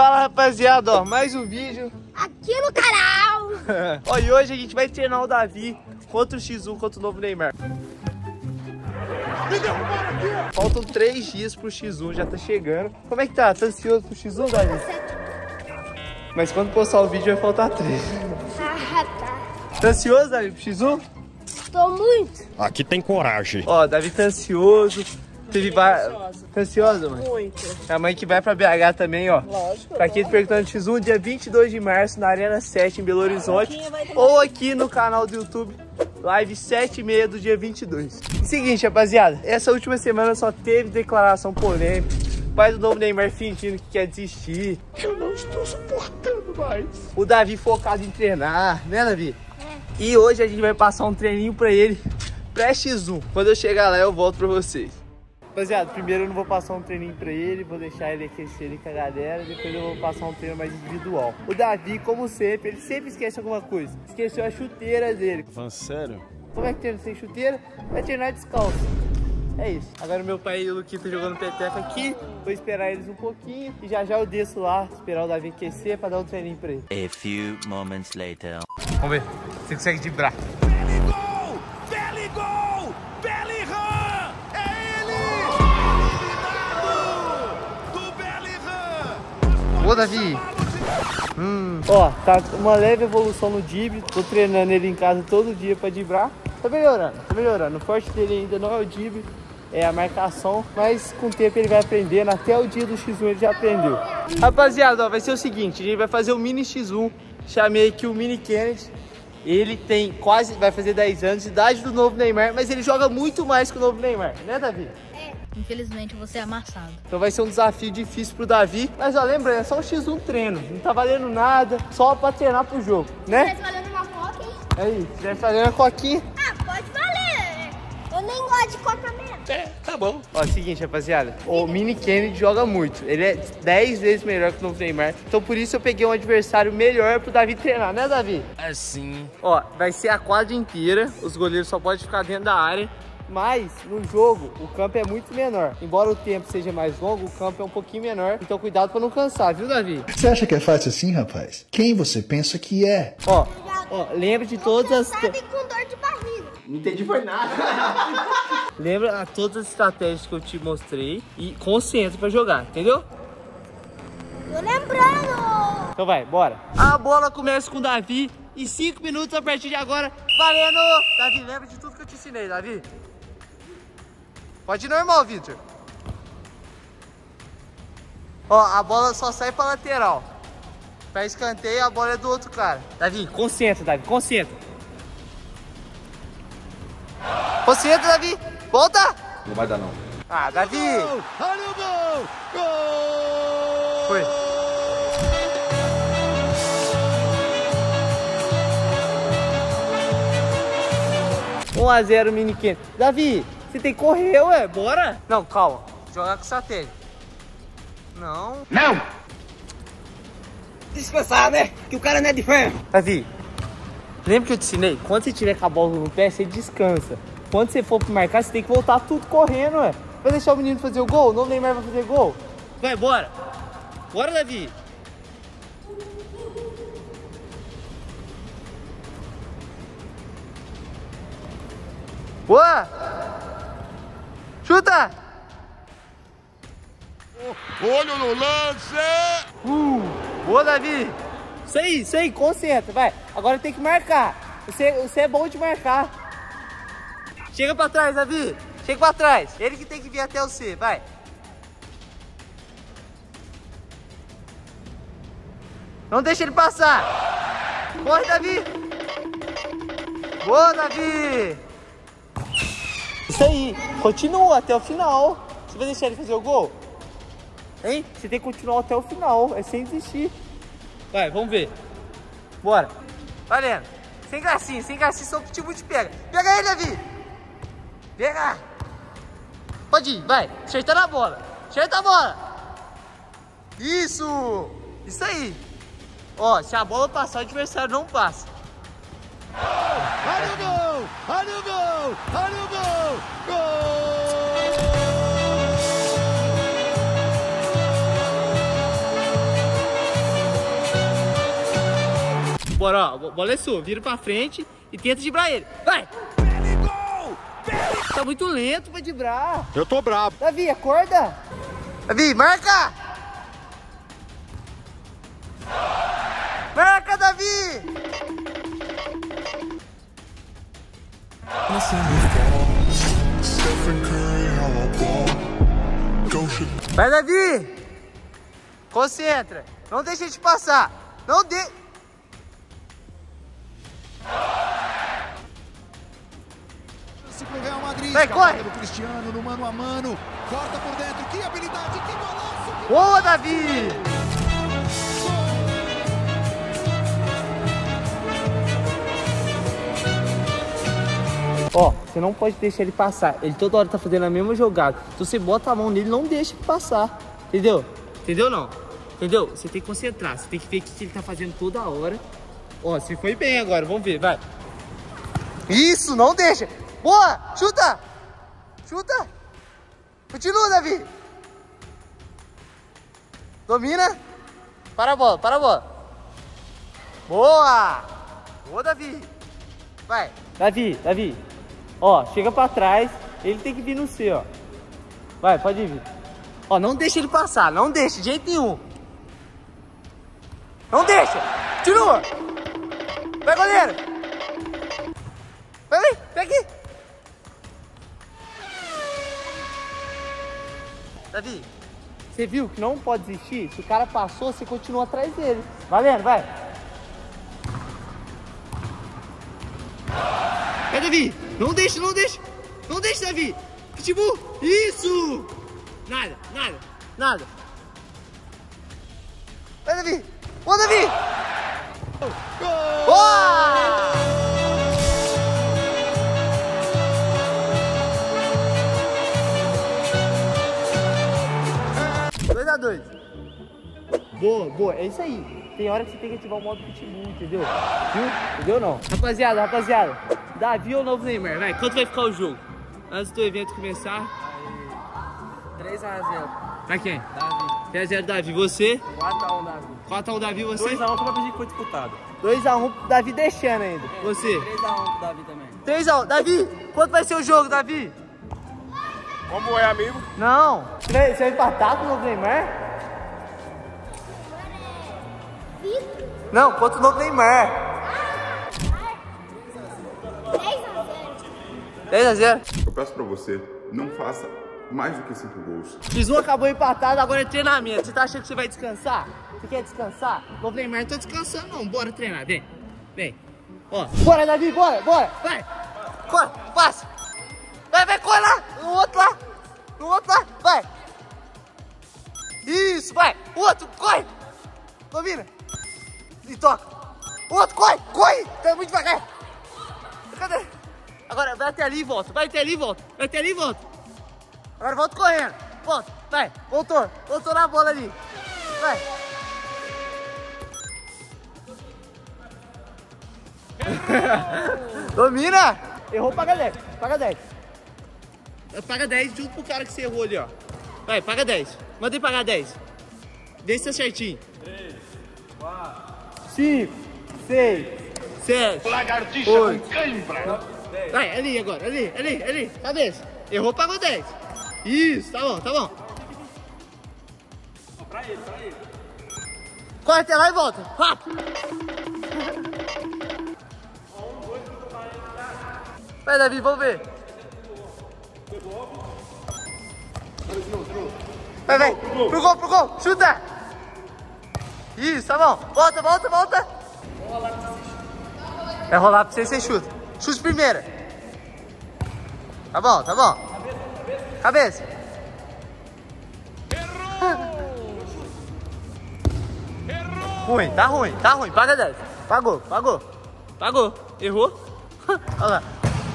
Fala, rapaziada, ó, mais um vídeo aqui no canal. Ó, e hoje a gente vai treinar o Davi contra o X1, contra o novo Neymar. Faltam 3 dias pro X1, já tá chegando. Como é que tá? Tá ansioso pro X1, Davi? Mas quando postar o vídeo vai faltar 3. Tá ansioso, Davi, pro X1? Tô muito. Aqui tem coragem. Ó, Davi tá ansioso. Tá ansiosa, mãe? Muito. A mãe que vai pra BH também, ó. Lógico. Pra quem tá perguntando, X1, dia 22 de março, na Arena 7, em Belo Horizonte. Ou aqui no canal do YouTube, live 7h30 do dia 22. Seguinte, rapaziada, essa última semana só teve declaração polêmica. O pai do novo Neymar fingindo que quer desistir. Eu não estou suportando mais. O Davi focado em treinar, né, Davi? É. E hoje a gente vai passar um treininho pra ele, pré X1. Quando eu chegar lá, eu volto pra vocês. Rapaziada, primeiro eu não vou passar um treininho pra ele, vou deixar ele aquecer ali com a galera, depois eu vou passar um treino mais individual. O Davi, como sempre, ele sempre esquece alguma coisa. Esqueceu a chuteira dele. Falando sério? Como é que treina sem chuteira? Vai treinar descalço. É isso. Agora meu pai e o Luquita jogando peteca aqui, vou esperar eles um pouquinho e já eu desço lá, esperar o Davi aquecer pra dar um treininho pra ele. A few moments later. Vamos ver, você consegue driblar. Ô, Davi! Ó, tá uma leve evolução no drible. Tô treinando ele em casa todo dia pra driblar. Tá melhorando. O forte dele ainda não é o drible, é a marcação. Mas com o tempo ele vai aprendendo. Até o dia do X1 ele já aprendeu. Rapaziada, ó, vai ser o seguinte: a gente vai fazer o mini X1. Chamei aqui o Mini Kennedy. Ele tem vai fazer 10 anos, idade do novo Neymar. Mas ele joga muito mais que o novo Neymar, né, Davi? Infelizmente você é amassado. Então vai ser um desafio difícil pro Davi. Mas ó, lembrando, é só um X1 treino. Não tá valendo nada, só pra treinar pro jogo, né? Você tá valendo uma coca, hein? É isso, você vai fazer uma coquinha. Ah, pode valer. Eu nem gosto de coca mesmo. É, tá bom. Ó, é o seguinte, rapaziada. O Mini Kennedy joga muito. Ele é 10 vezes melhor que o novo Neymar. Então por isso eu peguei um adversário melhor pro Davi treinar, né, Davi? Assim. Ó, vai ser a quadra inteira. Os goleiros só podem ficar dentro da área. Mas no jogo o campo é muito menor. Embora o tempo seja mais longo, o campo é um pouquinho menor. Então cuidado pra não cansar, viu, Davi? Você acha que é fácil assim, rapaz? Quem você pensa que é? Ó, lembra de todas as... Sabe com dor de barriga. Não entendi foi nada. Lembra a todas as estratégias que eu te mostrei e concentra pra jogar, entendeu? Tô lembrando. Então vai, bora. A bola começa com o Davi e 5 minutos a partir de agora. Valendo! Davi, lembra de tudo que eu te ensinei, Davi? Pode ir normal, Victor. Ó, a bola só sai pra lateral. Pra escanteio, a bola é do outro cara. Davi, concentra, Davi, concentra. Concentra, Davi. Volta. Não vai dar, não. Ah, Davi. Olha o gol! Gol! Foi. Um 1-0 Mini Kennedy. Davi, você tem que correr, ué. Bora. Não, calma. Jogar com estratégia. Não. Não! Descansar, né? Que o cara não é de ferro. Davi, lembra que eu te ensinei? Quando você tiver com a bola no pé, você descansa. Quando você for marcar, você tem que voltar tudo correndo, ué. Vai deixar o menino fazer o gol? O novo Neymar vai fazer gol? Vai, bora. Bora, Davi. Boa! Chuta! Olho no lance! Boa, Davi! Isso aí, concentra, vai. Agora tem que marcar. Você é bom de marcar. Chega pra trás, Davi. Chega pra trás. Ele que tem que vir até você, vai. Não deixa ele passar. Corre, Davi. Boa, Davi. Isso aí, continua até o final. Você vai deixar ele fazer o gol? Hein? Você tem que continuar até o final, é sem desistir. Vai, vamos ver. Bora. Valendo. Sem gracinha, só o pitbull te pega. Pega ele, Davi. Pega. Pode ir, vai. Acerta na bola. Acerta a bola. Isso. Isso aí. Ó, se a bola passar, o adversário não passa. Olha o gol! Olha o gol! Olha o gol! Gol! Bora, ó. Bola é sua. Vira pra frente e tenta driblar ele. Vai! Tá muito lento pra driblar. Eu tô brabo. Davi, acorda. Davi, marca! Marca, Davi! Vai, Davi! Concentra. Não deixa ele te passar. Não deixa. Pro Real Madrid. Vai, corre! Do Cristiano no mano a mano. Corta por dentro. Que habilidade, que golaço! Boa, Davi! Ó, você não pode deixar ele passar. Ele toda hora tá fazendo a mesma jogada. Se você bota a mão nele, não deixa ele passar. Entendeu? Entendeu não? Entendeu? Você tem que concentrar. Você tem que ver o que ele tá fazendo toda hora. Ó, você foi bem agora. Vamos ver, vai. Isso, não deixa. Boa! Chuta! Chuta! Continua, Davi! Domina! Para a bola, para a bola! Boa! Boa, Davi! Vai! Davi, Davi! Ó, chega pra trás, ele tem que vir no C, ó. Vai, pode vir. Ó, não deixa ele passar, não deixa, de jeito nenhum. Não deixa! Continua! Vai, goleiro! Vai, vem, vem aqui! Davi, você viu que não pode desistir? Se o cara passou, você continua atrás dele. Valendo, vai. Vai, Davi. Não deixa, não deixa. Não deixa, Davi. Pitbull. Isso. Nada, nada, nada. Vai, Davi. Boa, Davi. Boa! 2 a 2. Boa, boa, é isso aí. Tem hora que você tem que ativar o modo pitbull, entendeu? Viu? Entendeu não? Rapaziada, rapaziada. Davi ou novo Neymar? Vai, quanto vai ficar o jogo? Antes do evento começar. 3 a 0. Pra quem? Davi. 3 a 0 Davi. Você? 4 a 1 Davi. 4 a 1 Davi, você? 2 a 1 como eu pedi que foi disputado. 2 a 1 Davi deixando ainda. Você? 3 a 1 pro Davi também. 3 a 1. Davi, quanto vai ser o jogo, Davi? Como é, amigo? Não. Você vai empatar com o novo Neymar? Não, contra o novo Neymar. 10 a 0. Eu peço pra você, não faça mais do que 5 gols. Fiz um, acabou empatado, agora é treinamento. Você tá achando que você vai descansar? Você quer descansar? Novo Neymar não tá descansando não, bora treinar, vem. Vem. Ó, bora, Davi, bora, bora, vai. Corre, passa. Vai, vai, corre lá, no outro lá. No outro lá, vai. Isso, vai. O outro, corre. Domina. E toca. O outro, corre, corre. Tá muito devagar. Cadê? Agora vai até ali e volta, vai até ali e volta, vai até ali e volta. Agora volta correndo, volta, vai, voltou na bola ali, vai. Domina! Errou, paga 10, paga 10. Paga 10 junto pro cara que você errou ali, ó. Vai, paga 10, manda ele pagar 10. Vê se tá certinho. 3, 4, 5, 6, 7, 8, vai, ali agora, ali, cabeça. Errou, pagou 10. Isso, tá bom, tá bom. Pra ele. Corre até lá e volta, rápido. Vai, Davi, vamos ver. Vai, pro gol, chuta. Isso, tá bom, volta. Vai rolar pra você chuta. Chute primeira. Tá bom. Cabeça. Ruim, tá ruim. Paga 10. Pagou. Errou. Olha lá.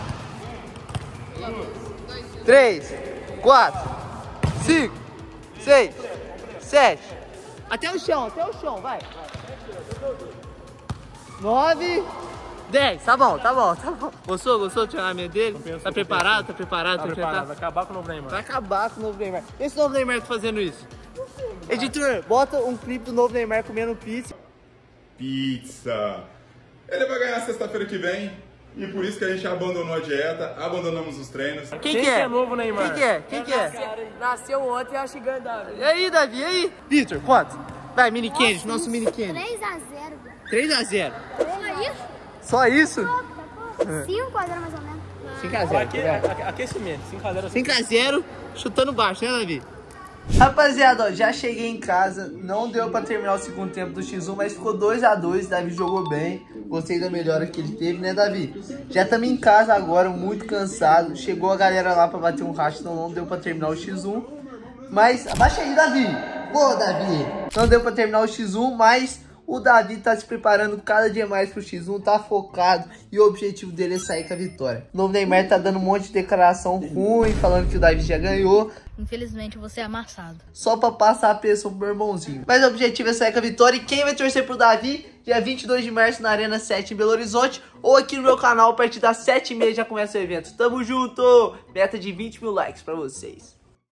3, 4, 5, 6, 7. Até o chão, vai. 9, 10, tá bom. Gostou do treinamento dele? Tá preparado? Vai acabar com o novo Neymar. Vai acabar com o novo Neymar. Esse novo Neymar tá fazendo isso. Editor, bota um clipe do novo Neymar comendo pizza. Pizza. Ele vai ganhar sexta-feira que vem. E por isso que a gente abandonou a dieta, abandonamos os treinos. Quem que é novo, Neymar? Quem que é? Nasceu ontem e acho que ganha, Davi. E aí, Davi? E aí? Vitor, quanto? Vai, mini Kennedy, nosso mini Kennedy. 3x0. 3x0. Só isso? Só isso? 5x0 mais ou menos. 5x0. Aquecimento, 5x0. 5x0, chutando baixo, né, Davi? Rapaziada, ó, já cheguei em casa, não deu pra terminar o segundo tempo do X1, mas ficou 2x2, Davi jogou bem, gostei da melhora que ele teve, né, Davi? Já estamos em casa agora, muito cansado, chegou a galera lá pra bater um racha, então não deu pra terminar o X1, mas, abaixa aí, Davi, boa, Davi, não deu pra terminar o X1, mas o Davi tá se preparando cada dia mais pro X1, tá focado e o objetivo dele é sair com a vitória. O novo Neymar tá dando um monte de declaração ruim, falando que o Davi já ganhou. Infelizmente, você é amassado. Só pra passar a pressão pro meu irmãozinho. Mas o objetivo é sair com a vitória. E quem vai torcer pro Davi? Dia 22 de março na Arena 7 em Belo Horizonte. Ou aqui no meu canal, a partir das 7h30 já começa o evento. Tamo junto! Meta de 20 mil likes pra vocês.